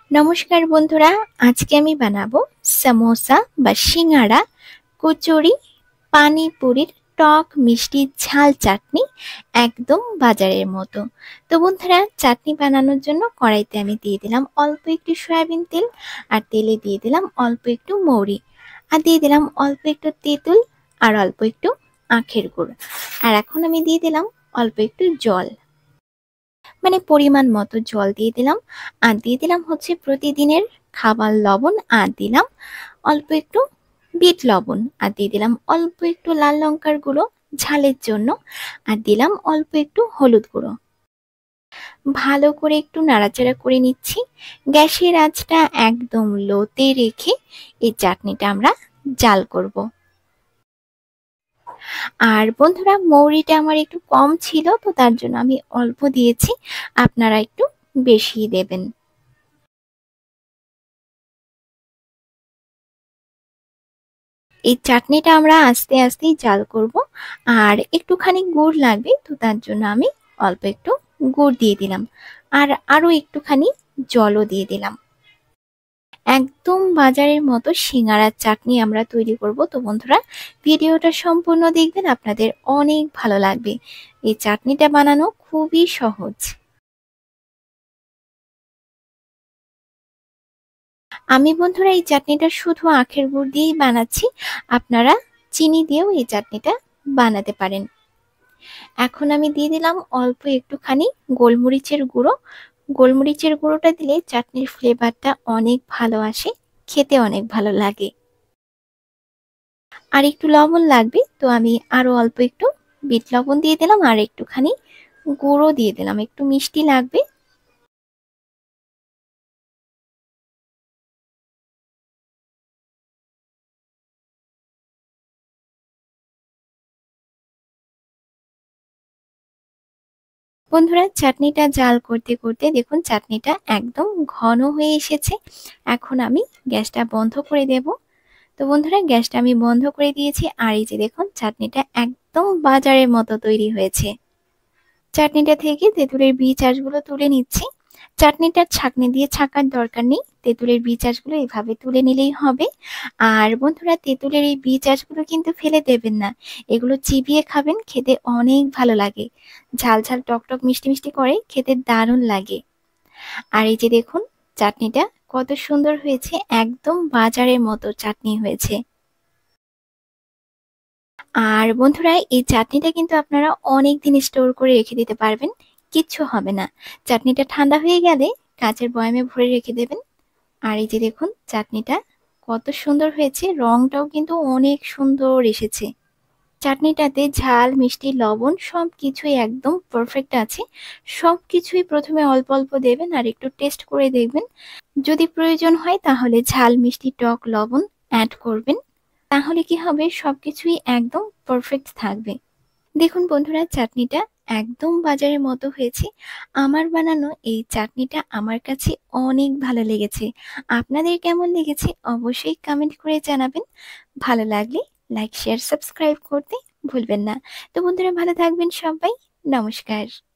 নমস্কার বন্ধুরা, আজকে আমি বানাবো সামোসা বা সিঙ্গাড়া, কচুরি, পানিপুরির টক মিষ্টি ঝাল চাটনি, একদম বাজারের মতো। তো বন্ধুরা, চাটনি বানানোর জন্য কড়াইতে আমি দিয়ে দিলাম অল্প একটু সয়াবিন তেল, আর তেলে দিয়ে দিলাম অল্প একটু মৌরি, আর দিয়ে দিলাম অল্প একটু তেঁতুল, আর অল্প একটু আখের গুড়। আর এখন আমি দিয়ে দিলাম অল্প একটু জল, মানে পরিমাণ মতো জল দিয়ে দিলাম। আর দিয়ে দিলাম হচ্ছে প্রতিদিনের খাবার লবণ, আর দিলাম অল্প একটু বিট লবণ, আর দিয়ে দিলাম অল্প একটু লাল লঙ্কার গুঁড়ো ঝালের জন্য, আর দিলাম অল্প একটু হলুদ গুঁড়ো। ভালো করে একটু নাড়াচাড়া করে নিচ্ছি। গ্যাসের আঁচটা একদম লোতে রেখে এই চাটনিটা আমরা জাল করব। আর বন্ধুরা, মৌরিটা আমার একটু কম ছিল, তো তার জন্য আমি অল্প দিয়েছি, আপনারা একটু বেশি দেবেন। এই চাটনিটা আমরা আস্তে আস্তেই জাল করব। আর একটুখানি গুড় লাগবে, তো তার জন্য আমি অল্প একটু গুড় দিয়ে দিলাম, আর আরো একটুখানি জলও দিয়ে দিলাম। একদম বাজারের মতো সিঙ্গারার চাটনি আমরা তৈরি করব। তো বন্ধুরা, ভিডিওটা সম্পূর্ণ দেখবেন, আপনাদের অনেক ভালো লাগবে। এই চাটনিটা বানানো খুবই সহজ। আমি বন্ধুরা এই চাটনিটা শুধু আখের গুড় দিয়েই বানাচ্ছি, আপনারা চিনি দিয়েও এই চাটনিটা বানাতে পারেন। এখন আমি দিয়ে দিলাম অল্প একটুখানি গোলমরিচের গুঁড়ো। গোলমরিচের গুঁড়োটা দিলে চাটনির ফ্লেভারটা অনেক ভালো আসে, খেতে অনেক ভালো লাগে। আর একটু লবণ লাগবে, তো আমি আরো অল্প একটু বিট লবণ দিয়ে দিলাম, আর একটুখানি গুঁড়ো দিয়ে দিলাম, একটু মিষ্টি লাগবে। বন্ধুরা, চাটনিটা জাল করতে করতে দেখুন চাটনিটা একদম ঘন হয়ে এসেছে। এখন আমি গ্যাসটা বন্ধ করে দেব। তো বন্ধুরা, গ্যাসটা আমি বন্ধ করে দিয়েছি, আর এই যে দেখুন চাটনিটা একদম বাজারের মতো তৈরি হয়েছে। চাটনিটা থেকে তেঁতুলের বীজ-আঁশগুলো তুলে নিচ্ছি। চাটনিটা ছাঁকনি দিয়ে ছাঁকার দরকার নেই, তেঁতুলের বীজ-আঁশগুলো এভাবে তুলে নিলেই হবে। আর বন্ধুরা, তেঁতুলের এই বীজ-আঁশগুলো কিন্তু ফেলে দেবেন না, এগুলো চিবিয়ে খাবেন, খেতে অনেক ভালো লাগে। ঝাল ঝাল টক টক মিষ্টি মিষ্টি করে খেতে দারুণ লাগে। আর এই যে দেখুন চাটনিটা কত সুন্দর হয়েছে, একদম বাজারের মতো চাটনি হয়েছে। আর বন্ধুরা, এই চাটনিটা কিন্তু আপনারা অনেক দিন স্টোর করে রেখে দিতে পারবেন, কিচ্ছু হবে না। চাটনিটা ঠান্ডা হয়ে গেলে কাঁচের বয়ামে ভরে রেখে দেবেন। আর এই যে দেখুন চাটনিটা কত সুন্দর হয়েছে, রংটাও কিন্তু অনেক সুন্দর এসেছে। চাটনিটাতে ঝাল মিষ্টি লবণ সব কিছুই একদম পারফেক্ট আছে। সব কিছুই প্রথমে অল্প অল্প দেবেন, আর একটু টেস্ট করে দেখবেন। যদি প্রয়োজন হয় তাহলে ঝাল মিষ্টি টক লবণ অ্যাড করবেন, তাহলে কি হবে, সবকিছুই একদম পারফেক্ট থাকবে। দেখুন বন্ধুরা, চাটনিটা একদম বাজারের মতো হয়েছে। আমার বানানো এই চাটনিটা আমার কাছে অনেক ভালো লেগেছে। আপনাদের কেমন লেগেছে অবশ্যই কমেন্ট করে জানাবেন। ভালো লাগলে লাইক শেয়ার সাবস্ক্রাইব করতে ভুলবেন না। তো বন্ধুরা, ভালো থাকবেন সবাই। নমস্কার।